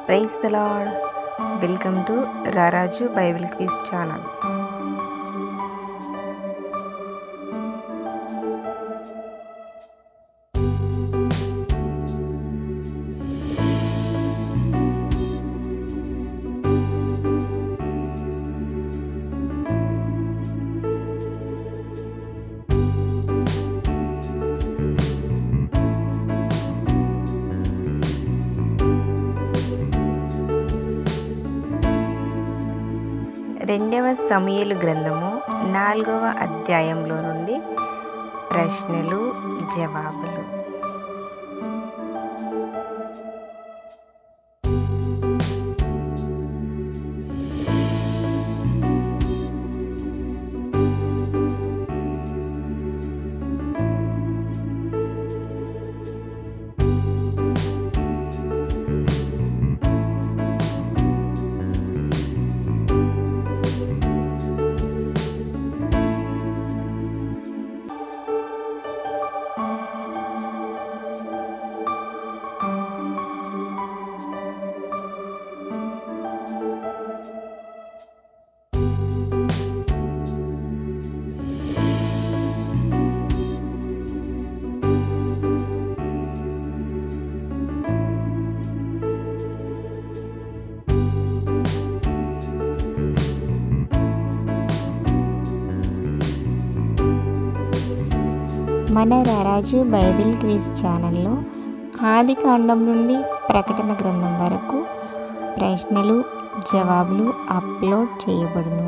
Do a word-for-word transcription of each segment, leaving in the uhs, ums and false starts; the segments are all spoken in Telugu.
Praise the lord. Welcome to Raraju Bible quiz channel. రెండవ సమూయేలు గ్రంథము నాలుగవ అధ్యాయంలో నుండి ప్రశ్నలు జవాబులు. మన రారాజు బైబిల్ క్విజ్ ఛానల్లో ఆది కాండం నుండి ప్రకటన గ్రంథం వరకు ప్రశ్నలు జవాబులు అప్లోడ్ చేయబడును.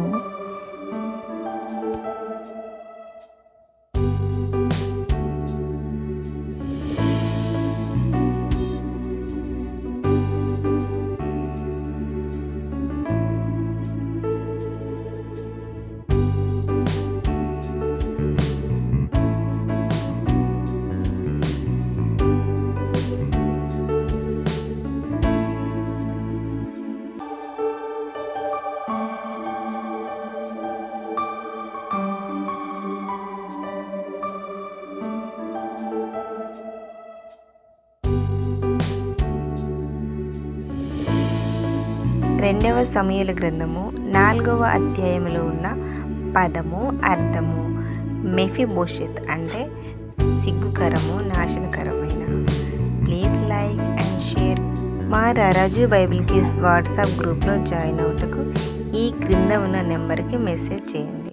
రెండవ సమూయేలు గ్రంథము నాలుగవ అధ్యాయంలో ఉన్న పదము అర్థము. మెఫీబోషెత్ అంటే సిగ్గుకరము, నాశనకరమైన. Please like and share. మా రారాజు బైబిల్ క్విజ్ వాట్సాప్ గ్రూప్లో జాయిన్ అవుటకు ఈ క్రింద ఉన్న నెంబర్కి మెసేజ్ చేయండి.